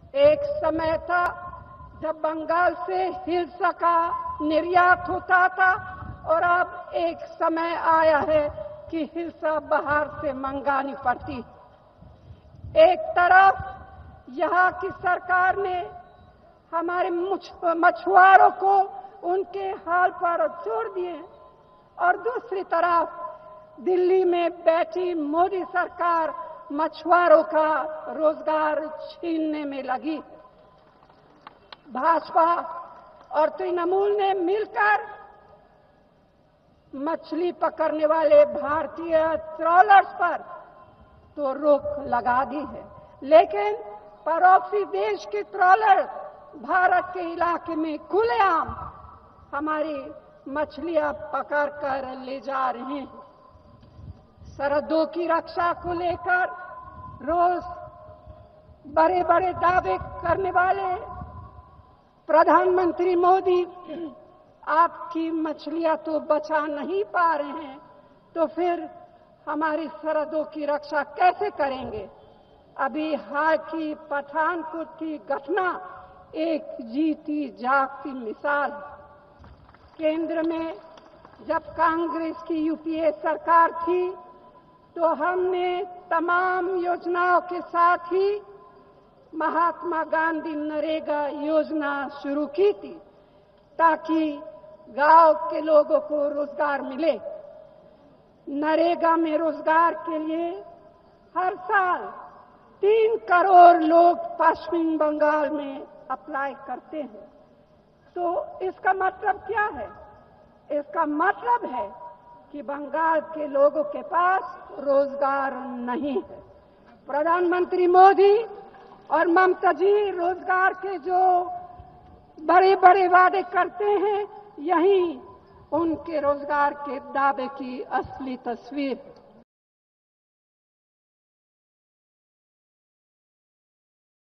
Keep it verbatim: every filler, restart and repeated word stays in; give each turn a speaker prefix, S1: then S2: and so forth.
S1: एक समय था जब बंगाल से हिल्सा का निर्यात होता था और अब एक समय आया है कि हिल्सा बाहर से मंगानी पड़ती। एक तरफ यहाँ की सरकार ने हमारे मछुआरों को उनके हाल पर छोड़ दिए और दूसरी तरफ दिल्ली में बैठी मोदी सरकार मछुआरों का रोजगार छीनने में लगी। भाजपा और तृणमूल ने मिलकर मछली पकड़ने वाले भारतीय ट्रॉलर्स पर तो रोक लगा दी है, लेकिन पड़ोसी देश के ट्रॉलर भारत के इलाके में खुलेआम हमारी मछलियां पकड़ कर ले जा रहे हैं। सरहदों की रक्षा को लेकर रोज बड़े बड़े दावे करने वाले प्रधानमंत्री मोदी आपकी मछलियां तो बचा नहीं पा रहे हैं, तो फिर हमारी सरहदों की रक्षा कैसे करेंगे? अभी हाल की पठानकोट की घटना एक जीती जागती मिसाल। केंद्र में जब कांग्रेस की यूपीए सरकार थी तो हमने तमाम योजनाओं के साथ ही महात्मा गांधी नरेगा योजना शुरू की थी ताकि गांव के लोगों को रोजगार मिले। नरेगा में रोजगार के लिए हर साल तीन करोड़ लोग पश्चिम बंगाल में अप्लाई करते हैं। तो इसका मतलब क्या है? इसका मतलब है कि बंगाल के लोगों के पास रोजगार नहीं है। प्रधानमंत्री मोदी और ममता जी रोजगार के जो बड़े बड़े वादे करते हैं, यही उनके रोजगार के दावे की असली तस्वीर।